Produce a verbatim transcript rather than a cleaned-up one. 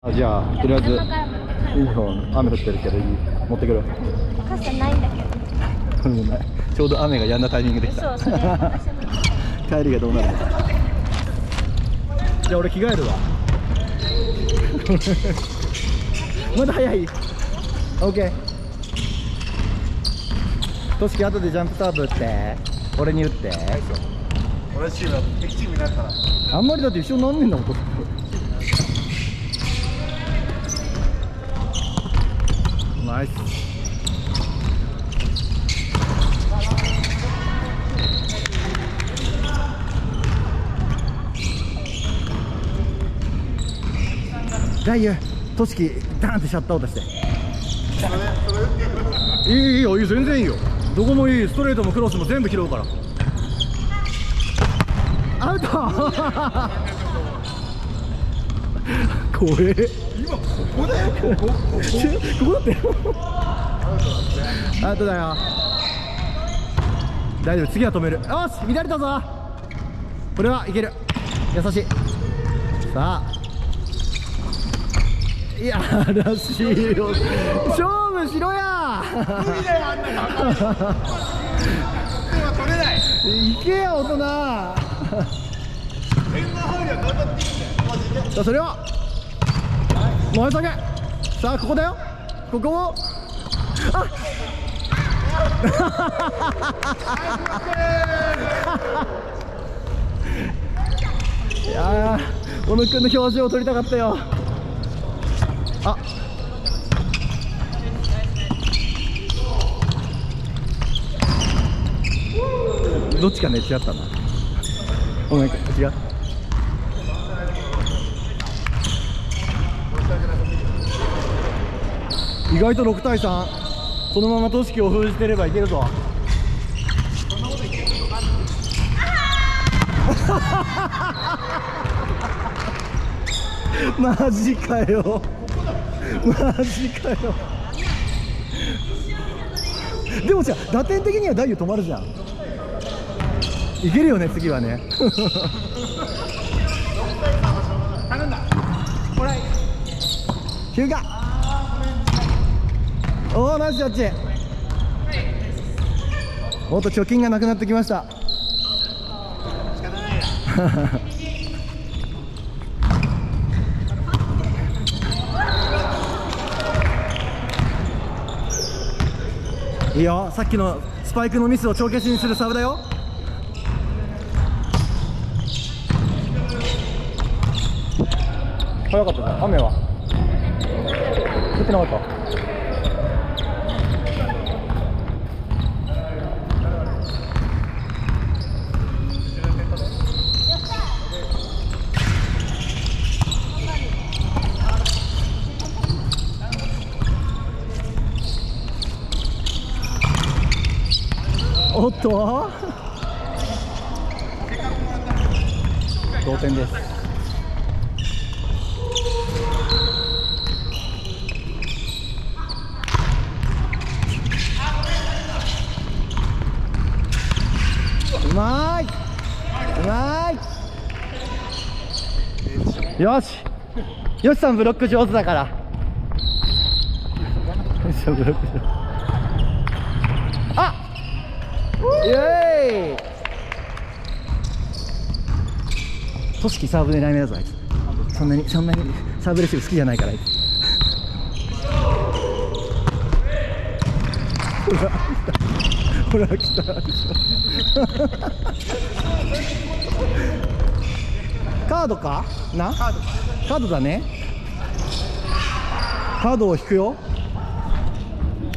じゃあとりあえずいい方雨降ってるけどいい持ってくる。 傘ないんだけど。 ちょうど雨が止んだタイミングでした。 そうそれ帰りがどうなるのか。じゃあ俺着替えるわ。まだ早い。オッケー。としき後でジャンプサーブ打って俺に打って。 俺チームだと敵チームになるから。 あんまりだって一緒になんねんだもん。ナイス。ダイユ、としき、ダーンってシャットアウトして。いいいいよ、いい、全然いいよ。どこもいい、ストレートもクロスも全部拾うから。アウト。怖え。 今ここだよ。ここ。ここ。 ここだって。アウトだよ。大丈夫、次は止める。よし、乱れたぞ。これはいける。優しい。さあ。いやらしいよ。勝負しろや。 無理だよ、あんなの。手は取れない。 いけや大人。 円盤入りは頑張っていいんだよ。マジで。 さあそれをもう一回。さあここだよ。ここをあっいやー小野君の表情を撮りたかったよ。あどっちかね違ったな。ごめん違う。意外とろくたいさん。このままとしきを封じてればいけるぞ。マジかよ。マジかよ。でもじゃあ打点的にはダイユ止まるじゃん。いけるよね次はね。 頼んだ。これ。 休暇。おおナイスジャッジ。もっと貯金がなくなってきました。 仕方ないな。 いいよ、さっきのスパイクのミスを帳消しにするサーブだよ。早かったね。雨は降ってなかった。おっと同点です。うまーい、うまーい。よしよしさんブロック上手だから。よしさんブロック上手。あイエーイ。としきサーブ狙い目だぞあいつ。そんなにそんなにサーブレシーブ好きじゃないからあいつ。ほら来たほら来たカードかな。カードカードだね。カードを引くよ。